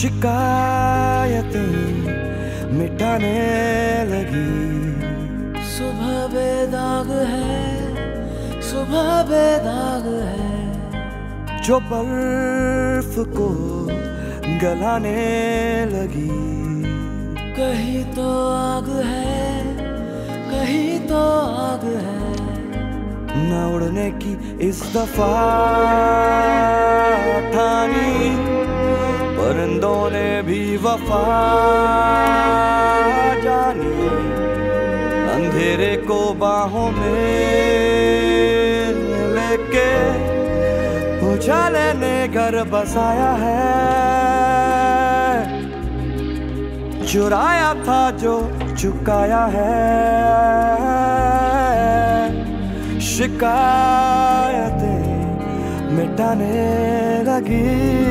शिकायतें मिटाने लगी। सुबह बेदाग है, सुबह बेदाग है, जो बर्फ को गलाने लगी। कहीं तो आग है, कहीं तो आग है, न उड़ने की इस दफा ठानी, परिंदों ने भी वफा जानी। अंधेरे को बाहों में लेके उजाले ने घर बसाया है। चुराया था जो चुकाया है। शिकायतें मिटाने लगी।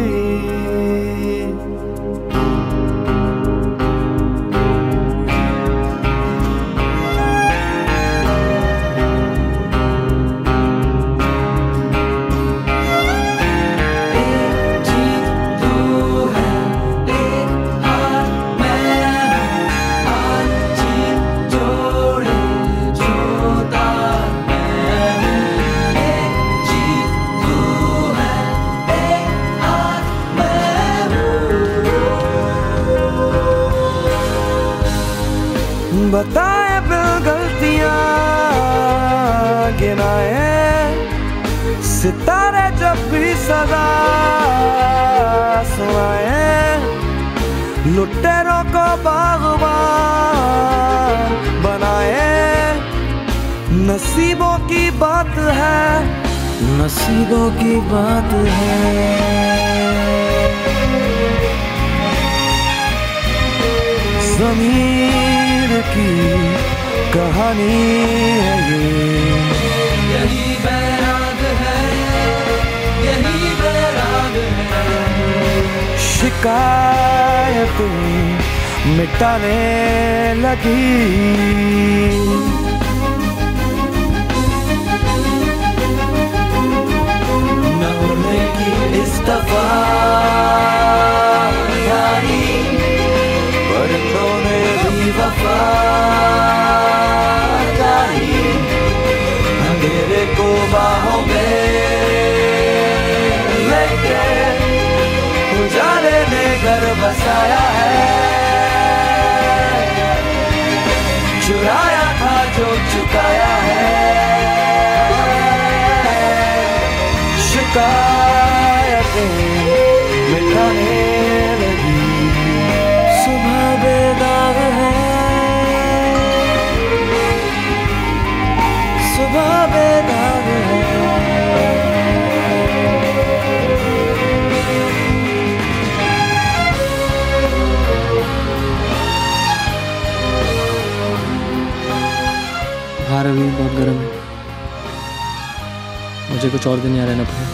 बताए बिल गलतियां गिनाए, सितारे जब भी सदा सुनाए। लुटेरों को बागबान बनाए। नसीबों की बात है, नसीबों की बात है। ज़मीर की कहानी है ये। यही बैराग है, यही बैराग है। शिकायतें मिटाने लगी। न उड़ने की इस दफा यारी, परिंदों ने भी वफा जानी। अंधेरे को बाहों में लेके उजाले ने घर बसाया है। चुराया था जो चुकाया है। शिकायतें मिटाने लगी। सुबह बेदाग है, सुबह बेदाग है। बाहर अभी बहुत गर्म है, मुझे कुछ और दिन यहाँ रहना पड़ेगा।